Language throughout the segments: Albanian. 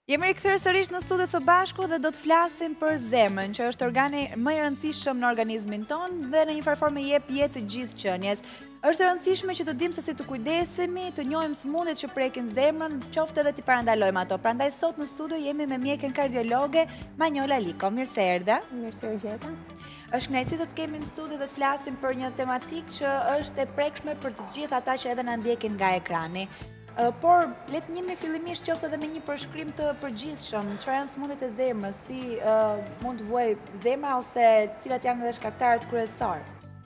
Jemi rikthyer sërish në studio së bashku dhe do të flasim për zemrën, që është organi më i rëndësishëm në organizmin tonë dhe në një farë formë jep jetë të gjithë qenies. Është e rëndësishme që të dimë se si të kujdesemi, të njohim sëmundjet që prekin zemrën, qoftë edhe t'i parandalojmë ato. Prandaj sot në studio jemi me mjekën kardiologe Manjola Liko. Mirë se erdha. Mirë se u gjeta. Është kënaqësi të të kemi në studio dhe të flasim për një tematikë që është e prekshme për të gjithë ata që edhe na ndjekin nga ekrani. Por, le të njihemi fillimisht qoftë edhe me një përshkrim të përgjithshëm, çfarë janë sëmundjet e zemrës, si mund të vuajë zemra ose cilat janë edhe shkaktarët kryesorë.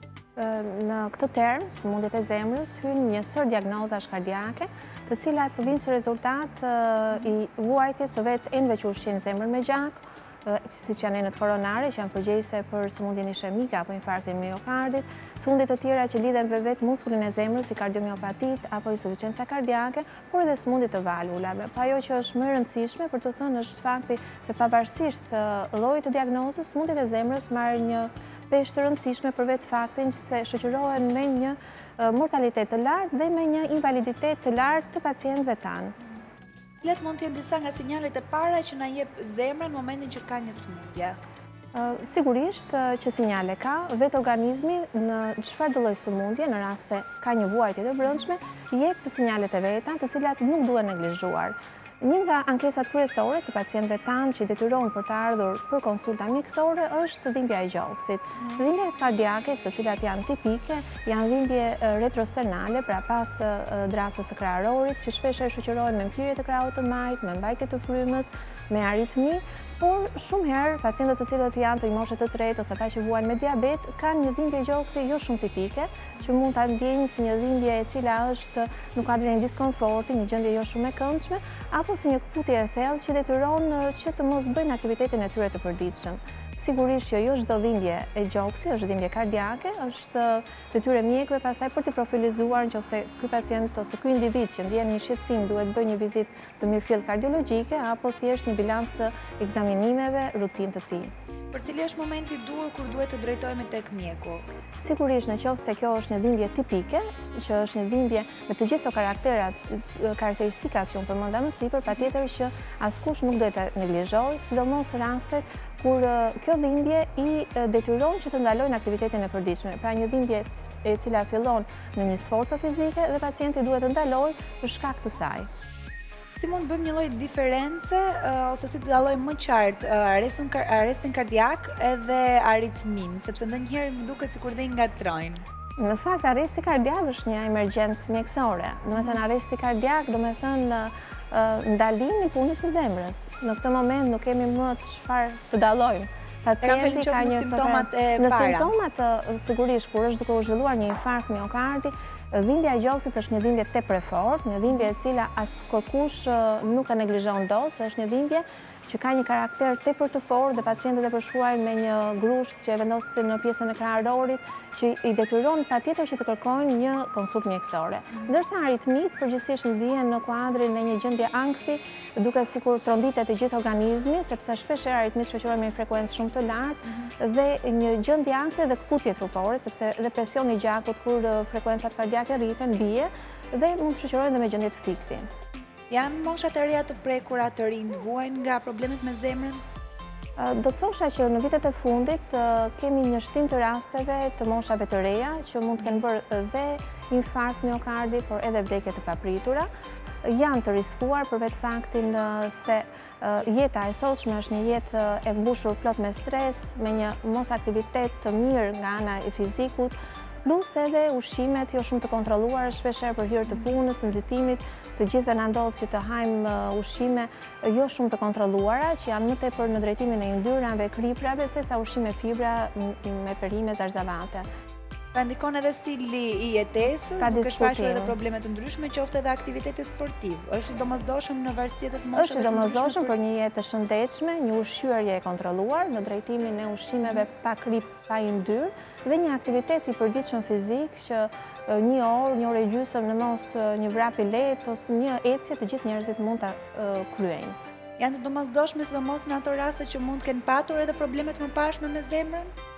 Në këtë term, sëmundjet e zemrës, hyn një sër diagnozash kardiake, të cilat vinë si rezultat i vuajtjes së vetë enëve që ushqejnë zemrën me gjak, siç janë enët koronare, që janë përgjegjëse për sëmundjen ishemike apo infarktin miokardit, sëmundje të tjera që lidhen me vetë muskulin e zemrës, si kardiomiopatit apo insuficienca kardiake, por edhe sëmundje të valvulave. Po ajo që është më e rëndësishme për të thënë është fakti se pavarësisht llojit të diagnozës, sëmundjet e zemrës marrin një peshë të rëndësishme për vetë faktin se shoqërohen me një mortalitet të lartë dhe me një invaliditet të lartë të pacientëve tanë. Cilat mund të jenë disa nga sinjalet e para që na jep zemra në momentin që ka një sëmundje? Sigurisht që sinjale ka, vetë organizmi në çfarëdo lloj sëmundje, në rast se ka një vuajtje të brendshme, jep sinjalet e veta, të cilat nuk duhen neglizhuar. Një nga ankesat kryesore të pacientëve tanë që detyrohen për të ardhur për konsulta mjekësore është dhimbja e gjoksit. Dhimbjet kardiake, të cilat janë tipike, janë dhimbje retrosternale, pra pas drasës së kraharorit, që shpesh shoqërohen me mfirje të krahut të majt, me mbajtje të frymës, me aritmi, por shumë herë pacientët të cilët janë të moshës të tretë ose ata që vuajnë me diabet kanë një dhimbje gjoksi jo shumë tipike, që mund ta ndjejnë si një dhimbje e cila është nuk ka drejt diskomforti, një gjendje jo shumë e këndshme, apo si një këputje e thellë që detyron që të mos bëjnë aktivitetin e tyre të përditshëm. Sigurisht që jo çdo dhimbje e gjoksi është dhimbje kardiake, është detyrë e mjekëve pastaj për të profilizuar nëse ky pacient ose ky individ që ndjen një shqetësim duhet bëjë një vizitë të mirëfillt kardiologjike apo thjesht një bilans të ekzaminimeve rutinë të tij. Për cili është momenti i duhur kur duhet të drejtohemi tek mjeku? Sigurisht nëse kjo është një dhimbje tipike, që është një dhimbje me të gjithë karakteristikat që unë përmenda më sipër, patjetër që askush nuk duhet ta neglizhojë, sidomos rastet kur kjo dhimbje i detyron që të ndalojnë aktivitetin e përditshme. Pra një dhimbje e cila fillon në një sforcë fizike dhe pacienti duhet të ndalojë për shkak të saj. Si mund bëjmë një lloj diference ose si të dallojmë më qartë arrestin kardiak edhe aritmin, sepse ndonjëherë më duket sikur dhe i ngatrojnë. Në fakt, arresti kardiak është një emergjencë mjekësore. Domethënë arresti kardiak, domethënë ndalimi i punës së zemrës. Në këtë moment nuk kemi më çfarë të dallojmë. Pacienti ka një simptomat e para. Në simptomat, sigurisht, kur është duke u zhvilluar një infarkt miokardi, dhimbja e gjoksit është një dhimbje tepër e fortë, një dhimbje e cila as kërkush nuk e neglizhon dot, se është një dhimbje që ka një karakter tepër të fortë dhe pacientët e përshkruajnë me një grusht që e vendosin në pjesën e kraharorit, që i detyron patjetër që të kërkojnë një konsultë mjekësore. Ndërsa aritmit përgjithsisht ndihen në kuadrin e një gjendje ankthi, duke sikur trombitet i gjithë organizmi, sepse shpesh aritmit shoqërohen me një frekuencë shumë të lartë dhe një gjendje ankthi dhe këputje trupore, sepse dhe presioni i gjakut kur frekuencat kardiake rriten bie dhe mund të shoqërohen dhe me gjendje të fikti. Janë moshat e reja të prekura të rinj vuajnë nga problemet me zemrën? Do të thosha që në vitet e fundit kemi një shtim të rasteve të moshave të reja që mund të kenë bërë dhe infarkt miokardi, por edhe vdekje të papritura. Janë të riskuar për vetë faktin se jeta e sotshme është një jetë e mbushur plot me stres, me një mos aktivitet të mirë nga ana e fizikut, plus edhe ushqimet jo shumë të kontrolluar, shpeshherë për hir të punës, të nxitimit, të gjithëve na ndodh që të hajmë ushqime jo shumë të kontrolluara, që janë më tepër në drejtimin e yndyrave, kriprave, sesa ushqime fibra me perime zarzavate. Pra ndikon edhe stili i jetesës, duke shfaqur edhe probleme të ndryshme, qoftë edhe aktiviteti sportiv. Është i domosdoshëm në varësi të moshave? Është i domosdoshëm për një jetë të shëndetshme, një ushqyerje e kontrolluar në drejtimin e ushqimeve pa krip, pa yndyr dhe një aktivitet i përditshëm fizik që një orë e gjysmë në mos një vrap i lehtë ose një ecje të gjithë njerëzit mund ta kryejnë. Janë të domosdoshme sidomos në ato raste që mund të kenë patur edhe problemet më pashme me zemrën?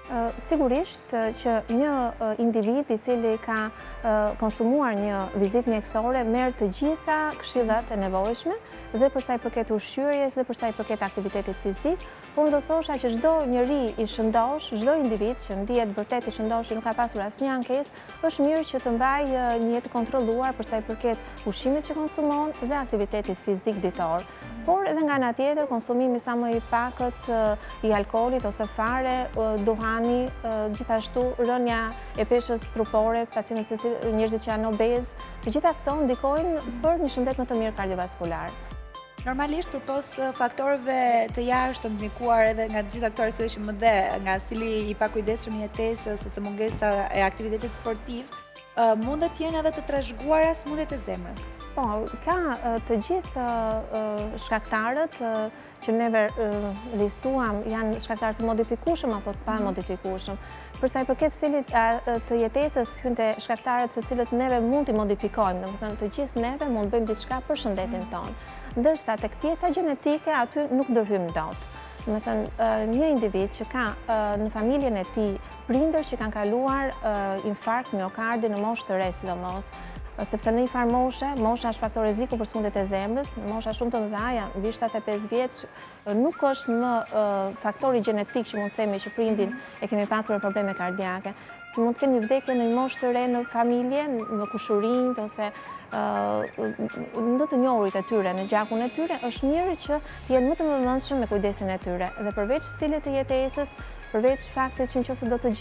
Sigurisht që një individ i cili ka konsumuar një vizitë mjekësore merr të gjitha këshillat e nevojshme dhe për sa i përket ushqyerjes dhe për sa i përket aktivitetit fizik, por do thosha që çdo njeri i shëndosh, çdo individ që ndihet vërtet i shëndosh, që nuk ka pasur asnjë ankesë, është mirë që të mbajë një jetë kontrolluar për sa i përket ushqimit që konsumon dhe aktivitetit fizik ditor. Por edhe nga ana tjetër, konsumimi sa më i pakët i alkoolit ose fare, duhani, gjithashtu rënja e peshës trupore, pacientët, njerëzit që janë obez, të gjitha këto ndikojnë për një shëndet më të mirë kardiovaskular. Normalisht, përpos faktorëve të jashtëm ndikuar edhe nga gjitha këto arsye që më dhe, nga stili i pakujdesshëm i jetesës ose mungesa e aktivitetit sportiv, mundet të jenë edhe të trashëguara sëmundjet e zemrës. Po, ka të gjithë shkaktarët që neve listuam janë shkaktarë të modifikueshëm apo të pa modifikueshëm. Përsa i përket stilit të jetesës, hyn te shkaktarët se cilët neve mund t'i modifikojmë, domethënë të gjithë neve mund bëjmë diçka për shëndetin tonë. Ndërsa tek pjesa gjenetike aty nuk ndërhyjmë dot. Domethënë një individ që ka në familjen e tij prindër që kanë kaluar infarkt miokardi në moshë të re sidomos, sepse në një farë mosha është faktor rreziku për sëmundjet e zemrës, në mosha shumë të mëdha, mbi 75 vjeç, nuk është më faktori gjenetik që mund të themi që prindin e kemi pasur probleme kardiake, që mund të kenë një vdekje në një moshë të re në familje, në kushërinjt ose në të njohurit e tyre, në gjakun e tyre, është mirë që të jenë më të vëmendshëm me kujdesin e tyre. Dhe përveç stilit të jetesës, përveç faktit që nëse do të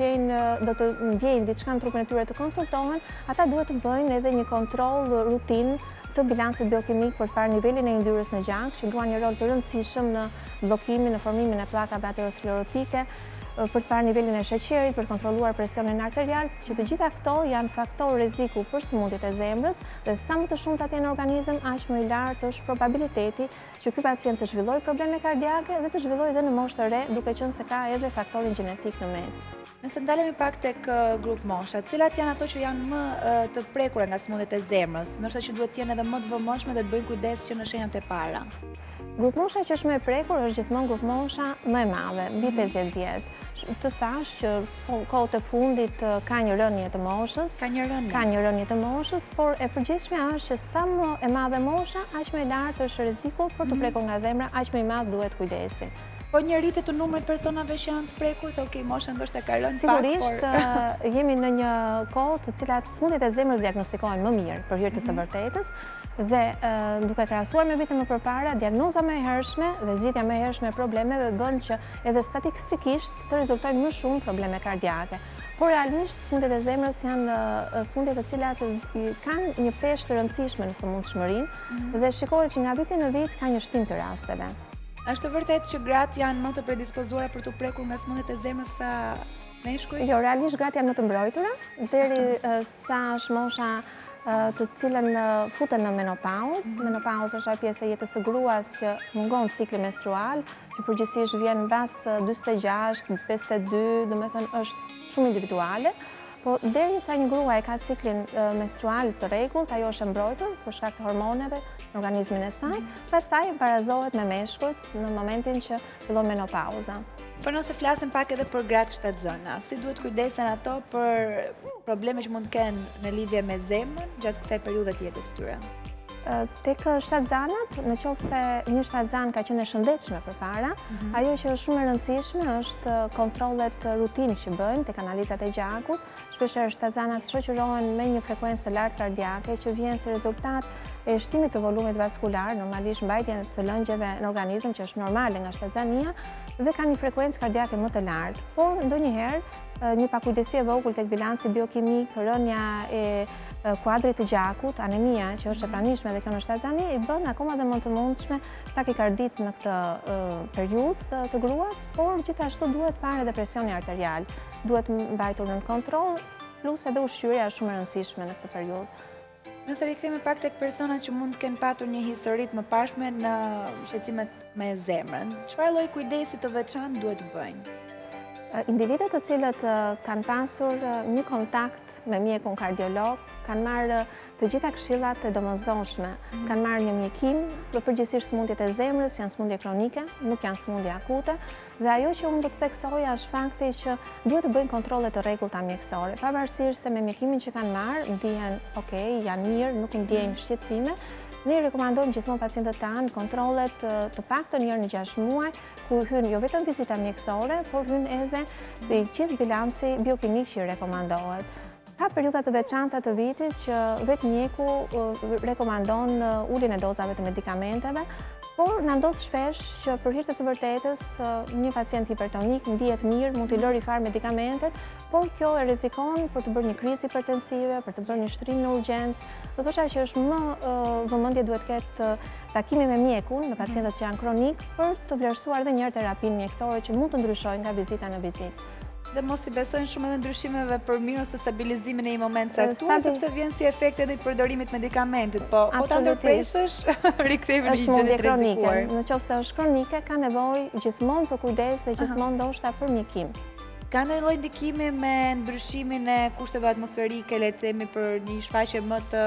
ndjejnë diçka në trupin e tyre të konsultohen, ata duhet të bëjnë edhe një kontroll rutin të bilancit biokimik për të parë nivelin e yndyrës në gjak, që luan një rol të rëndësishëm në bllokimin, në formimin e pllakave aterosklerotike, për të parë nivelin e sheqerit, për të kontrolluar presionin arterial, që të gjitha këto janë faktor rreziku për sëmundjet e zemrës dhe sa më të shumta të jenë në organizëm, aq më i lartë është probabiliteti që ky pacient të zhvillojë probleme kardiake dhe të zhvillojë edhe në moshë të re, duke qenë se ka edhe faktorin gjenetik në mes. Nëse ndalemi pak tek grup mosha, cilat janë ato që janë më të prekura nga sëmundjet e zemrës, ndoshta që duhet të jenë edhe më të vëmendshme dhe të bëjnë kujdes që në shenjat e para? Grup mosha që është më e prekur është gjithmonë grup mosha më e madhe, mbi 50 vjet. Të thash që kohët e fundit ka një rënje të moshës, ka një rënje të moshës, por e përgjithshme është që sa më e madhe mosha, aq më i lartë është rreziku për të prekur nga zemra, aq më i madh duhet kujdesi. Po një rritje të numrit personave që janë të prekur, se mosha ndoshta ka rënë pak, sigurisht jemi në një kohë të cilat sëmundjet e zemrës diagnostikohen më mirë për hir të së vërtetës dhe duke krahasuar me vitet më përpara, diagnoza më e hershme dhe zgjidhja më e hershme e problemeve bën që edhe statistikisht të rezultojnë më shumë probleme kardiake. Por realisht sëmundjet e zemrës janë sëmundje të cilat kanë një peshë të rëndësishme në sëmundshmërinë dhe shikohet që nga viti në vit ka një shtim të rasteve. Është vërtet që gratë janë më të predispozuara për të prekur nga sëmundjet e zemrës sa meshkujt? Jo, realisht gratë janë më të mbrojtura, deri sa është mosha të cilën futen në menopauzë. Menopauzë është ajo pjesë e jetës së gruas që mungon cikli menstrual, që përgjithsisht vjen mbas 46, 52, domethënë është shumë individuale. Po derisa një grua e ka ciklin menstrual të rregullt, ajo është e mbrojtur për shkak të hormoneve në organizmin e saj, pastaj barazohet me meshkujt në momentin që fillon menopauza. Po nëse flasim pak edhe për gratë shtatzëna, si duhet kujdesen ato për probleme që mund të kenë në lidhje me zemrën gjatë kësaj periudhe të jetës tyre? Tek shtatzanat, në qoftë se një shtatzan ka qenë e shëndetshme përpara, ajo që është shumë e rëndësishme është kontrollet rutinë që bëjnë tek analizat e gjakut. Shpeshherë shtatzanat shoqërohen me një frekuencë të lartë kardiake që vjen si rezultat e shtimit të volumit vaskular, normalisht mbajtjen të lëngjeve në organizëm që është normale nga shtatzania dhe ka një frekuencë kardiake më të lartë. Por ndonjëherë një pakujdesi e vogël tek bilanci biokimik, rënja e kuadrit të gjakut, anemia që është e pranishme dhe kjo në shtatzani, i bën akoma dhe më të mundshme takikardit në këtë periudhë të gruas, por gjithashtu duhet parë edhe presioni arterial, duhet mbajtur në kontroll, plus edhe ushqyerja është shumë e rëndësishme në këtë periudhë. Nëse rikthehemi pak tek personat që mund të kenë patur një histori të mëparshme në shqetësimet me zemrën, çfarë lloj kujdesi të veçantë duhet të bëjnë? Individet të cilët kanë pasur një kontakt me mjekun kardiolog, kanë marrë të gjitha këshillat e domosdoshme, kanë marrë një mjekim, përgjithsisht sëmundjet e zemrës janë sëmundje kronike, nuk janë sëmundje akute, dhe ajo që unë do të theksoja është fakti që duhet të bëjnë kontrolle të rregullta mjekësore, pavarësisht se me mjekimin që kanë marrë ndihen okay, janë mirë, nuk ndjejnë shqetësime. Ne rekomandojmë gjithmonë pacientët tanë kontrollet të paktën një herë në 6 muaj, ku hyn jo vetëm vizita mjekësore, por hyn edhe gjithë bilanci biokimik që i rekomandohet. Ka periudha të veçanta të vitit që vetë mjeku rekomandon uljen e dozave të medikamenteve, por na ndodh shpesh që për hir të së vërtetës një pacient hipertonik ndihet mirë, mund t'i lëri fare medikamentet, por kjo e rrezikon për të bërë një krizë hipertensive, për të bërë një shtrim në urgjencë. Do thosha që është më vëmendje duhet ketë takimi me mjekun në pacientët që janë kronik për të vlerësuar edhe një herë terapinë mjekësore që mund të ndryshojë nga vizita në vizitë. Dhe mos i besojnë shumë edhe ndryshimeve për mirë ose stabilizimin e një moment caktuar, sepse vjen si efekt edhe i përdorimit medikamentit, po ta ndërpresësh, rikthehemi në gjendje të rrezikuar. Në qoftë se është kronike, ka nevojë gjithmonë për kujdes dhe gjithmonë ndoshta për mjekim. Ka ndonjë lloj ndikimi me ndryshimin e kushteve atmosferike, le të themi për një shfaqje më të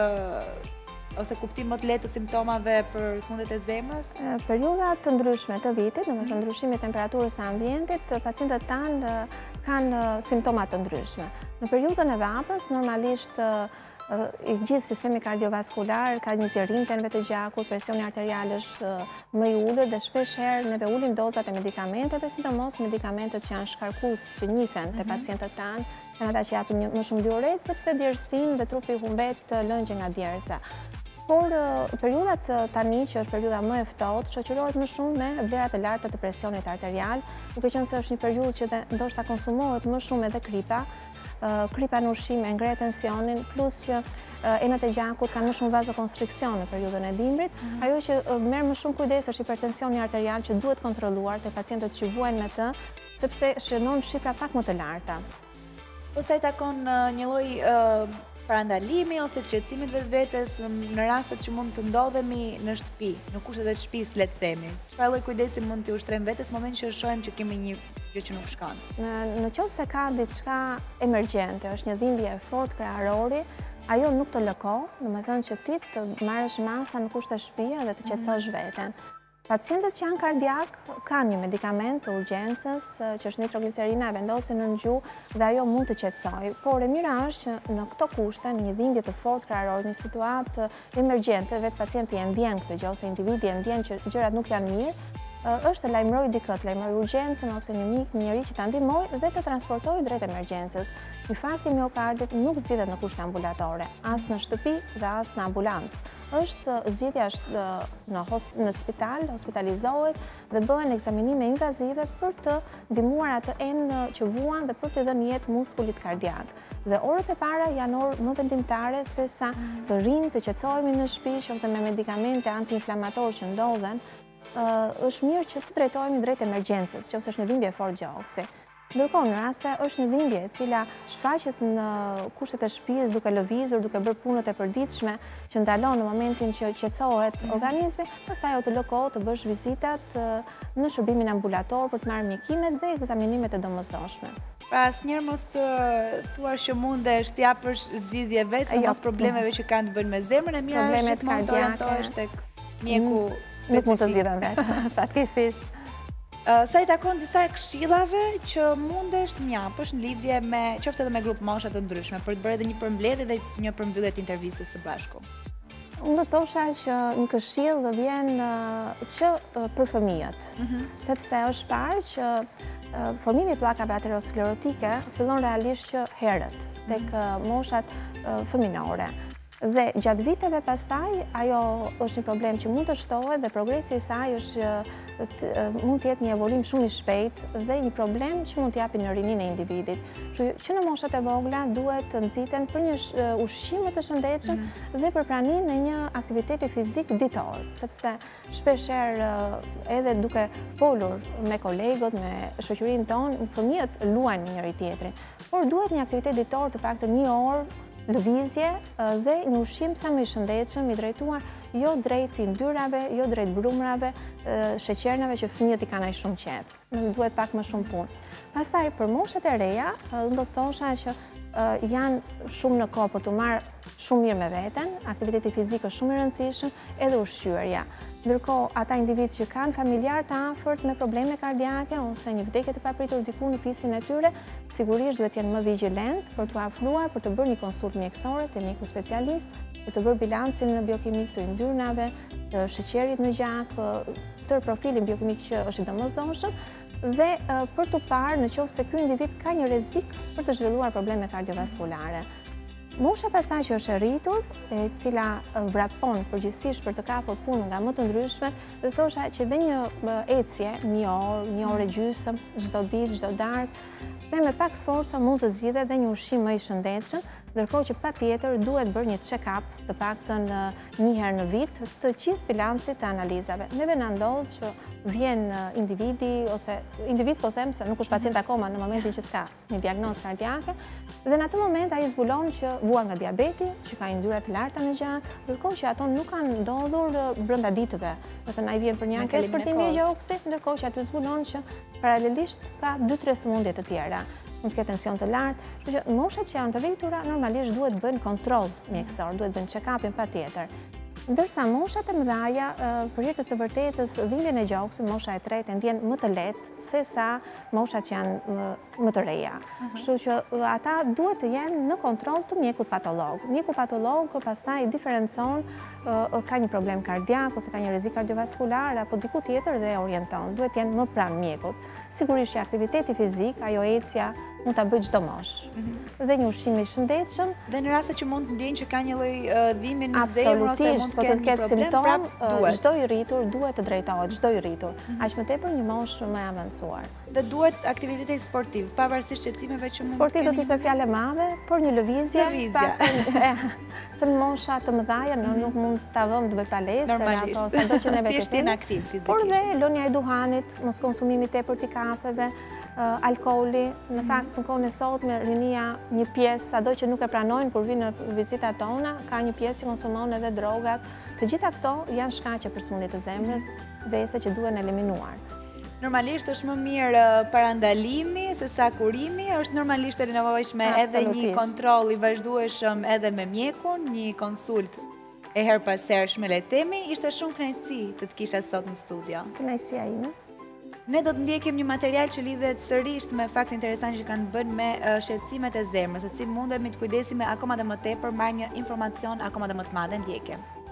ose kuptim më të lehtë të simptomave për sëmundjet e zemrës? Periudha të ndryshme të vitit, domethënë ndryshimi i temperaturës së ambientit, pacientët tanë kanë simptoma të ndryshme. Në periudhën e vrapës, normalisht i gjithë sistemi kardiovaskular ka një zjerim të enëve të gjakut, presioni arterial është më i ulët dhe shpesh herë neve ulim dozat e medikamenteve, sidomos medikamentet që janë shkarkues që njihen te pacientët tanë, janë ata që japin më shumë diurez sepse djersin dhe trupi humbet lëngje nga djersa. Por periudat tani, që është periuda më e ftohtë, shoqërohet më shumë me vlerat e larta të presionit arterial, duke qenë se është një periudhë që ndoshta konsumohet më shumë edhe kripa në ushqim e ngre tensionin, plus që enët e gjakut kanë më shumë vazokonstriksion në periudhën e dimrit. Ajo që merr më shumë kujdes është hipertensioni arterial që duhet kontrolluar te pacientët që vuajnë me të, sepse shënon shifra pak më të larta. Po sa i takon një lloj parandalimi ose të shqetësimit vetvetes në rastet që mund të ndodhemi në shtëpi, në kushtet e shtëpisë, le të themi. Çfarë lloj kujdesi mund t'i ushtrojmë vetes në momentin që shohim që kemi një gjë që nuk shkon? Në qoftë se ka diçka emergjente, është një dhimbje e fortë krahërori, ajo nuk të lëko, domethënë që ti të marrësh masa në kushte shtëpie dhe të qetësosh veten. Pacientët që janë kardiak kanë një medikament të urgjencës që është nitroglicerina e vendosin në gjuhë dhe ajo mund të qetësojë, por e mira është që në këto kushte, në një dhimbje të fortë krahërore, një situatë emergjente, vetë pacienti e ndjen këtë gjë ose individi e ndjen që gjërat nuk janë mirë, është të lajmëroj dikët, lajmëroj urgjencën ose një mik, një njerëz që ta ndihmoj dhe të transportojë drejt emergjencës. Infarkti miokardit nuk zgjidhet në kushte ambulatore, as në shtëpi dhe as në ambulancë. Zgjidhja është në spital, hospitalizohet dhe bëhen ekzaminime invazive për të ndihmuar atë enë që vuan dhe për të dhënë jetë muskulit kardiak. Dhe orët e para janë orë më vendimtare se sa të rrim, të qetësohemi në shtëpi, qoftë me medikamente antiinflamatorë që ndodhen, është mirë që të drejtohemi drejt emergjencës, që ose është një dhimbje e fortë gjoksi. Ndërkohë, në raste është një dhimbje e cila shfaqet në kushtet e shtëpisë duke lëvizur, duke bërë punët e përditshme që ndalon në momentin që qetësohet organizmi, pastaj ajo të lëkohet të bësh vizitat në shërbimin ambulator për të marrë mjekimet dhe ekzaminimet e domosdoshme. Pra asnjëherë mos të thuash që mundesh të japësh zgjidhje vetë pas problemeve që kanë të bëjnë me zemrën, e mira është gjithmonë të orientohesh tek mjeku specifik. Nuk mund të zgjidhem vetë, fatkeqësisht. Sa i takon disa këshillave që mundesh të japësh në lidhje me qoftë edhe me grup mosha të ndryshme për të bërë edhe një përmbledhje dhe një përmbyllje të intervistës së bashku. Unë do të thosha që një këshill vjen që për fëmijët, sepse është parë që formimi i pllakave aterosklerotike fillon realisht që herët tek moshat fëminore. Dhe gjatë viteve pastaj, ajo është një problem që mund të shtohet dhe progresi i saj mund të jetë një evolim shumë i shpejtë dhe një problem që mund të japi në rininë e individit. Që në moshat e vogla duhet të nxiten për një ushqim më të shëndetshëm dhe për praninë në një aktiviteti fizik ditor, sepse shpeshherë edhe duke folur me kolegët, me shoqërinë tonë, fëmijët luajnë me njëri tjetrin, por duhet një aktivitet ditor të paktën 1 orë lëvizje dhe një ushqim sa më i shëndetshëm, i drejtuar jo drejt yndyrave, jo drejt brumrave, sheqernave që fëmijët i kanë aq shumë qejf. Duhet pak më shumë punë. Pastaj për moshat e reja, do të thosha që janë shumë në kohë për të marrë shumë mirë me veten, aktiviteti fizik është shumë i rëndësishëm, edhe ushqyerja. Ndërkohë, ata individë që kanë familjar të afërt me probleme kardiake ose një vdekje të papritur diku në fisin e tyre, sigurisht duhet jenë më vigjilent për t'u afruar, për të bërë një konsult mjekësore te mjeku specialist, për të bërë bilancin biokimik të yndyrnave, të sheqerit në gjak, tërë profilin biokimik që është i domosdoshëm, dhe për të parë në qoftë se ky individ ka një rrezik për të zhvilluar probleme kardiovaskulare. Mosha pastaj që është e rritur, e cila vrapon përgjithsisht për të kapur punë nga më të ndryshmet, dhe thosha që dhe një ecje, një orë e gjysmë, çdo ditë, çdo darkë, dhe me pak sforca mund të zgjidhet dhe një ushqim më i shëndetshëm, ndërkohë që patjetër duhet bërë një check-up, të paktën një herë në vit, të gjithë bilancit të analizave. Neve na ndodh që vjen individi, ose individ po them se nuk është pacient akoma në momentin që s'ka një diagnozë kardiake, dhe në atë moment ai zbulon që vua nga diabeti, që ka yndyra të larta në gjak, ndërkohë që ato nuk kanë ndodhur brenda ditëve. Do të thënë ai vjen për një ankesë për timin e gjoksit, ndërkohë që aty zbulon që paralelisht ka 2-3 sëmundje të tjera. Mund të ketë tension të lartë, kështu që moshat që janë të rritura normalisht duhet bëjnë kontroll mjekësor, duhet bëjnë check-upin patjetër. Ndërsa moshat e mëdha, për hir të vërtetës, dhimbjen e gjoksit, mosha e tretë e ndjen më të lehtë sesa moshat që janë më të reja. Kështu që ata duhet të jenë në kontroll të mjekut patolog. Mjeku patolog pastaj diferencon ka një problem kardiak ose ka një rrezik kardiovaskular apo diku tjetër dhe orienton. Duhet të jenë më pranë mjekut. Sigurisht që aktiviteti fizik, ajo ecja, mund ta bëjë çdo moshë. Dhe një ushqim i shëndetshëm. Dhe në raste që mund të ndjenjë që ka një lloj dhimbje në zemër ose mund të ketë simptom, çdo i rritur duhet të drejtohet, çdo i rritur. Aq më tepër një moshë më e avancuar. Dhe duhet aktiviteti sportiv, pavarësisht shqetësimeve që mund të sportiv do të ishte fjalë e madhe, por një lëvizje. Se në mosha të mëdha nuk mund ta vëmë të bëj palestër apo sado që ne vetë jemi aktiv fizikisht. Por dhe lënia e duhanit, mos konsumimi tepërt i kafeve, alkooli, në fakt në kohën e sotme rinia një pjesë, sado që nuk e pranojnë kur vinë në vizitat tona, ka një pjesë që konsumon edhe drogat. Të gjitha këto janë shkaqe për sëmundje të zemrës, vese që duhen eliminuar. Normalisht është më mirë parandalimi se sa kurimi, është normalisht e nevojshme edhe një kontroll i vazhdueshëm edhe me mjekun, një konsult e her pas hershme le themi. Ishte shumë kënaqësi të të kisha sot në studio. Kënaqësia ime. Ne do të ndjekim një material që lidhet sërish me fakt interesant që kanë bën me shqetësimet e zemrës, se si mundemi të kujdesime akoma dhe më tepër, marrë një informacion akoma dhe më të madhe. Ndjekim.